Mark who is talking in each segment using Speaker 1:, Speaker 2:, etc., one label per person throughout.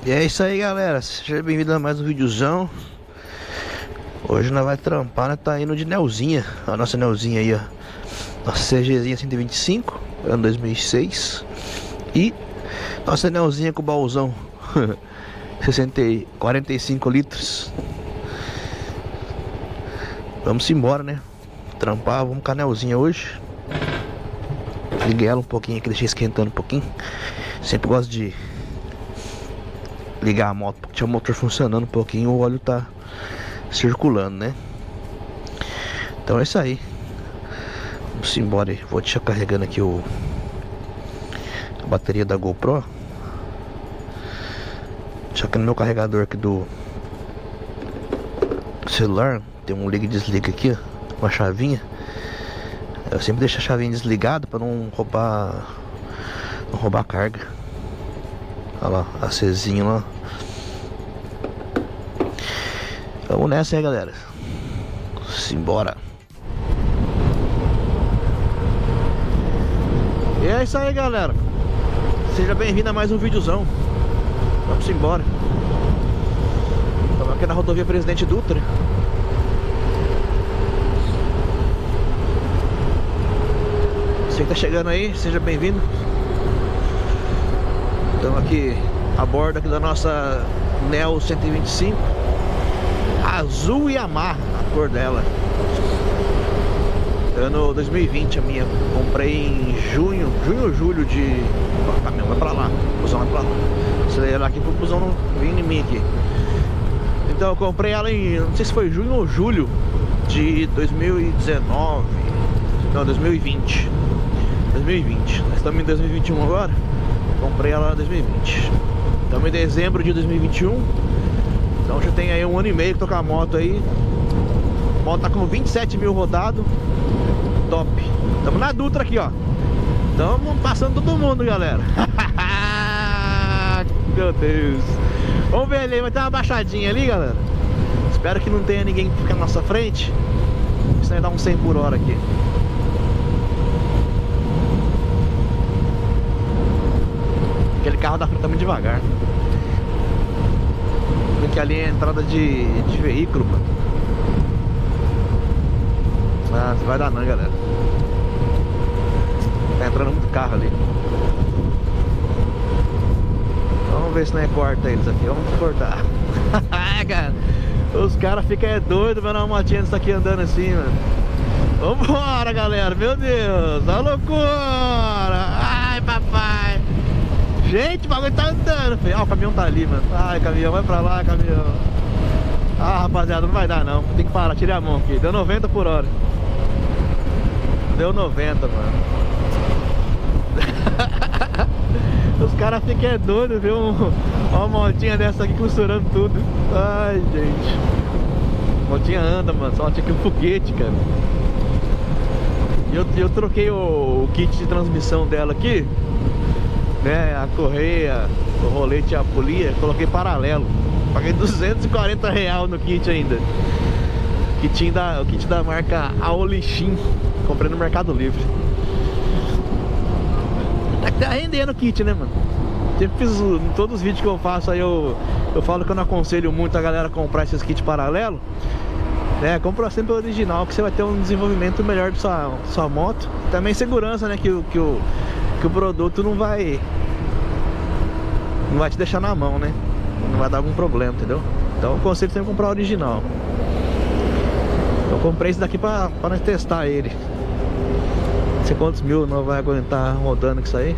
Speaker 1: E é isso aí, galera, seja bem-vindo a mais um videozão. Hoje nós vai trampar, né? Tá indo de Nelzinha, a nossa Nelzinha aí, ó. Nossa CGzinha 125, ano 2006. E nossa Nelzinha com baúzão 45 litros. Vamos embora, né? Trampar, vamos com a Nelzinha hoje. Liguei ela um pouquinho aqui, deixei esquentando um pouquinho. Sempre gosto de ligar a moto, porque tinha o motor funcionando um pouquinho, o óleo tá circulando, né? Então é isso aí. Vamos embora. Vou deixar carregando aqui a bateria da GoPro. Deixa aqui no meu carregador aqui do celular. Tem um liga e desliga aqui, ó, uma chavinha. Eu sempre deixo a chavinha desligada para não roubar a carga. Olha lá, acesinho lá. Vamos nessa aí, galera. Simbora. E é isso aí, galera. Seja bem-vindo a mais um videozão. Vamos embora. Estamos aqui na rodovia Presidente Dutra. Você que tá chegando aí, seja bem-vindo. Estamos aqui a bordo aqui da nossa Nel 125 azul e amarra a cor dela. Ano 2020 a minha. Comprei em junho ou julho de... Ó, o caminhão vai pra lá, o busão vai pra lá. Acelerar aqui pro busão não vir em mim aqui. Então eu comprei ela em... não sei se foi junho ou julho de 2019. Não, 2020. 2020. Nós estamos em 2021 agora. Comprei ela em 2020. Estamos em dezembro de 2021. Então já tem aí 1 ano e meio que tô com a moto aí. A moto tá com 27 mil rodado. Top. Estamos na Dutra aqui, ó. Estamos passando todo mundo, galera. Meu Deus. Vamos ver ali, vai ter uma baixadinha ali, galera. Espero que não tenha ninguém que fique na nossa frente. Senão vai dar uns 100 por hora aqui. Aquele carro da frente tá muito devagar. Porque ali é a entrada de veículo, mano. Ah, não vai dar não, galera. Tá entrando muito carro ali. Vamos ver se não é corta eles aqui. Vamos cortar. Cara, os caras ficam doidos vendo uma motinha disso aqui andando assim, mano. Vambora, galera. Meu Deus, a loucura. Ai, papai. Gente, o bagulho tá andando, filho. Ah, o caminhão tá ali, mano. Ai, caminhão, vai pra lá, caminhão. Ah, rapaziada, não vai dar não. Tem que parar, tirei a mão aqui. Deu 90 por hora. Deu 90, mano. Os caras ficam doidos, viu? Uma motinha dessa aqui costurando tudo. Ai, gente. A motinha anda, mano. Só tinha que um foguete, cara. E eu troquei o kit de transmissão dela aqui, né, a correia, o rolete e a polia, coloquei paralelo. Paguei R$240 no kit ainda. O kit da marca Aolichin. Comprei no Mercado Livre. Tá rendendo o kit, né, mano? Sempre fiz, em todos os vídeos que eu faço aí eu falo que eu não aconselho muito a galera comprar esses kits paralelo, né? Compra sempre o original, que você vai ter um desenvolvimento melhor de sua moto. Também segurança, né, que o produto não vai te deixar na mão, né? Não vai dar algum problema, entendeu? Então eu aconselho sempre comprar o original. Eu comprei esse daqui pra nós testar ele. Não sei quantos mil não vai aguentar rodando com isso aí.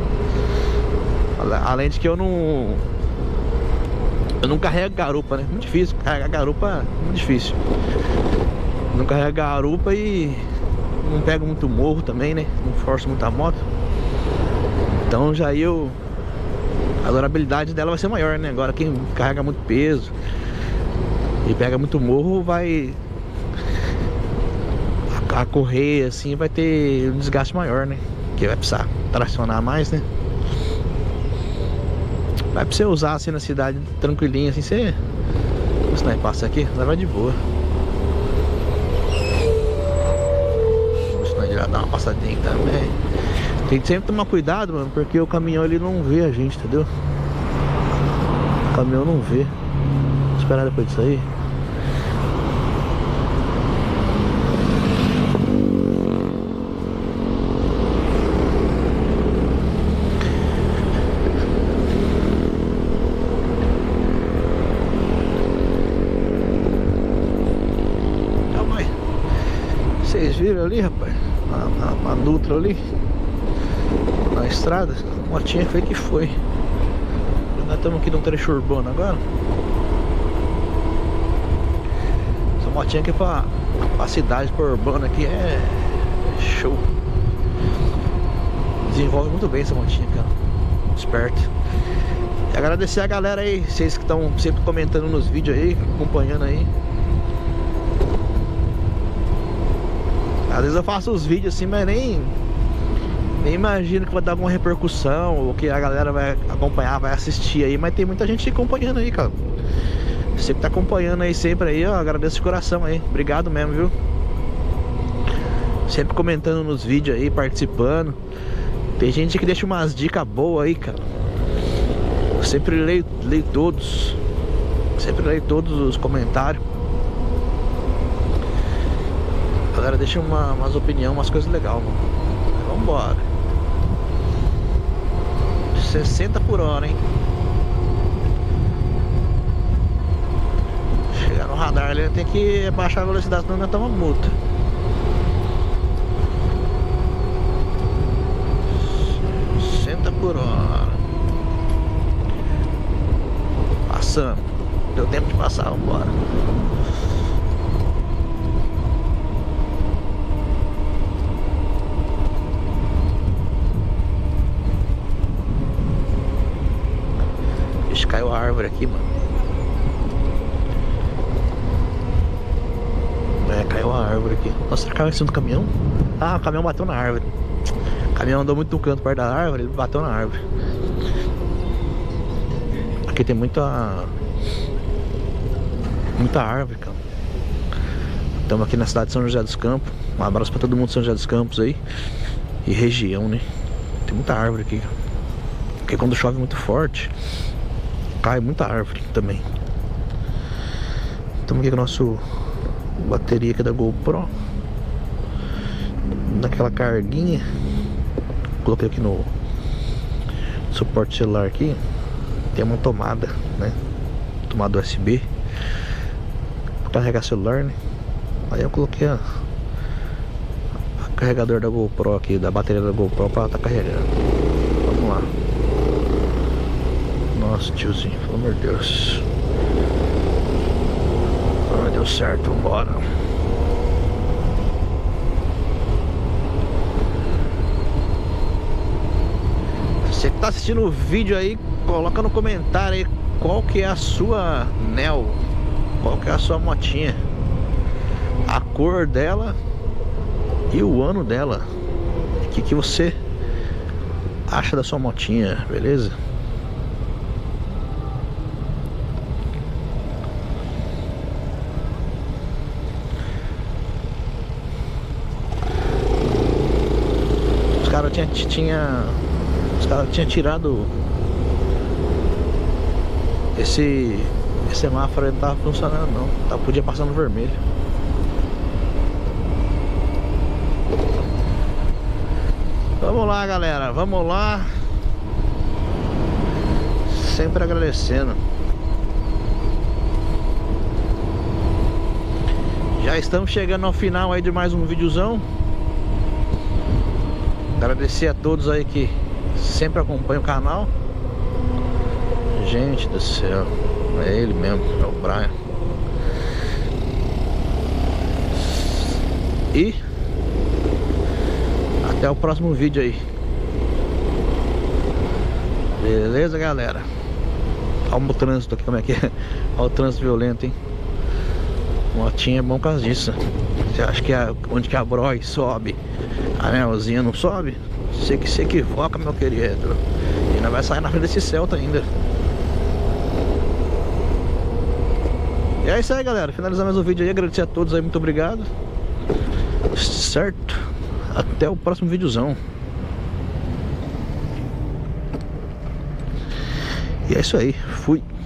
Speaker 1: Além de que eu não carrego garupa, né? Muito difícil, carregar garupa é muito difícil. Não carrego garupa e não pego muito morro também, né? Não forço muito a moto. Então já a durabilidade dela vai ser maior, né? Agora quem carrega muito peso e pega muito morro vai... A correia assim vai ter um desgaste maior, né? Que vai precisar tracionar mais, né? Vai pra você usar assim na cidade tranquilinho assim, você... Se não passa aqui, vai de boa. Se não já dá uma passadinha também. Tem que sempre tomar cuidado, mano, porque o caminhão ele não vê a gente, entendeu? caminhão não vê. Vou esperar depois disso aí. Vocês viram ali, rapaz? A Dutra ali na estrada, a motinha foi que foi. Nós estamos aqui num trecho urbano agora. Essa motinha aqui pra cidade, pra urbana aqui é show. Desenvolve muito bem essa motinha, cara. Esperto. E agradecer a galera aí, vocês que estão sempre comentando nos vídeos aí, acompanhando aí. Às vezes eu faço os vídeos assim, mas nem imagino que vai dar alguma repercussão, ou que a galera vai acompanhar, vai assistir aí. Mas tem muita gente acompanhando aí, cara. Você que tá acompanhando aí sempre aí, ó, agradeço de coração aí. Obrigado mesmo, viu? Sempre comentando nos vídeos aí, participando. Tem gente que deixa umas dicas boas aí, cara. Eu sempre leio todos. Sempre leio todos os comentários. A galera deixa umas opiniões, umas coisas legais, mano. Vambora. 60 por hora, hein? Chegar no radar ali, tem que baixar a velocidade, senão nós toma multa. Por hora. Passando. Deu tempo de passar, vambora. Ixi, caiu a árvore aqui, mano. É, caiu a árvore aqui. Nossa, será que caiu em cima do caminhão? Ah, o caminhão bateu na árvore. O caminhão andou muito no canto perto da árvore, ele bateu na árvore. Aqui tem muita árvore, cara. Estamos aqui na cidade de São José dos Campos. Um abraço pra todo mundo de São José dos Campos aí. E região, né? Tem muita árvore aqui. Porque quando chove muito forte, cai muita árvore também. Estamos aqui com a nossa bateria aqui da GoPro. Naquela carguinha. Coloquei aqui no suporte celular aqui. Tem uma tomada, né? Tomada USB pra carregar celular, né? Aí eu coloquei a carregador da GoPro aqui, da bateria da GoPro pra tá carregando. Vamos lá. Nossa, tiozinho, pelo amor de Deus. Ah, deu certo, vambora. Você que tá assistindo o vídeo aí, coloca no comentário aí qual que é a sua Neo, qual que é a sua motinha, a cor dela e o ano dela. O que você acha da sua motinha, beleza? Os caras tinha tirado esse semáforo, ele não tava funcionando não, podia passar no vermelho. Vamos lá, galera, vamos lá. Sempre agradecendo. Já estamos chegando ao final aí de mais um videozão. Agradecer a todos aí que sempre acompanham o canal. Gente do céu, é ele mesmo, é o Brian. E até o próximo vídeo aí. Beleza, galera? Olha o trânsito aqui, como é que é. Olha o trânsito violento, hein? Motinha é bom por causa disso. Você acha que onde que a Bros sobe, a Nelzinha não sobe? Você que se equivoca, meu querido. E ainda vai sair na frente desse Celta ainda. E é isso aí, galera. Finalizar mais um vídeo aí. Agradecer a todos aí. Muito obrigado. Certo? Até o próximo videozão. E é isso aí. Fui.